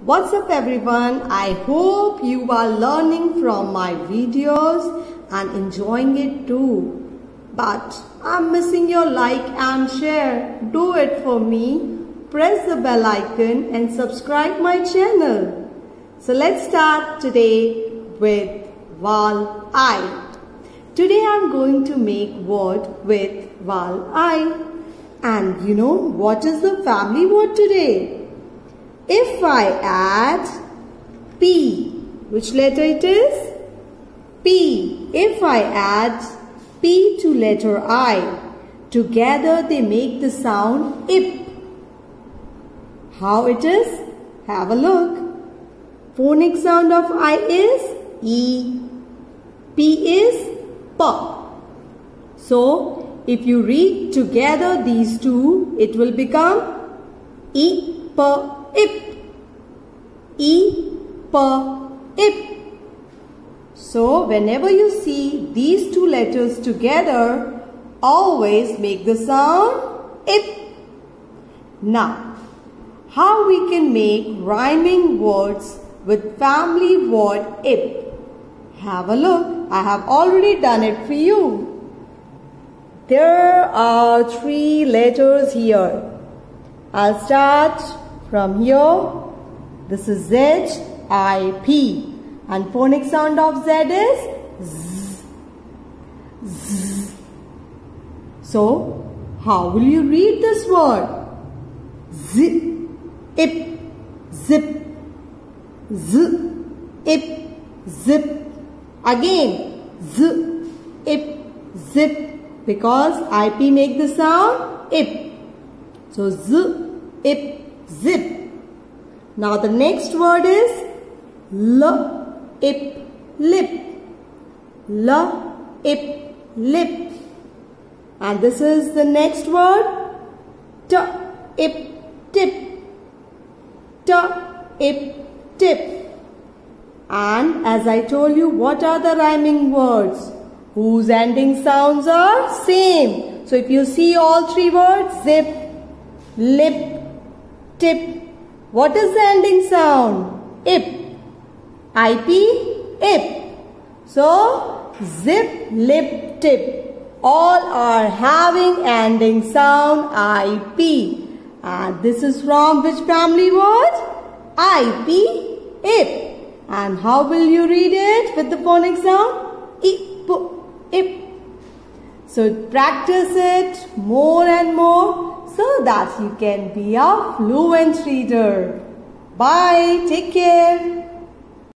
What's up everyone? I hope you are learning from my videos and enjoying it too. But I'm missing your like and share. Do it for me. Press the bell icon and subscribe my channel. So let's start today with vowel I. Today I'm going to make word with vowel I. And you know what is the family word today? If I add P, which letter it is? P. If I add P to letter I, together they make the sound IP. How it is? Have a look. Phonic sound of I is E. P is P. So, if you read together these two, it will become IP. Ip. Ip. So, whenever you see these two letters together, always make the sound ip. Now, how we can make rhyming words with family word ip? Have a look. I have already done it for you. There are 3 letters here. I'll start from here. This is Z, I, P. And phonic sound of Z is Z. Z. So, how will you read this word? Z, ip, zip. Z, ip, zip. Again, Z, ip, zip. Because IP make the sound ip. So, Z, ip, zip. Now the next word is L, ip, lip. L, ip, lip. And this is the next word T, ip, tip. T, ip, tip. And as I told you, what are the rhyming words? Whose ending sounds are same. So if you see all 3 words, zip, lip, tip. What is the ending sound? Ip. IP, ip. So, zip, lip, tip. All are having ending sound IP. And this is from which family word? IP, ip. And how will you read it with the phonic sound? Ip, ip. So, practice it more and more, so that you can be a fluent reader. Bye. Take care.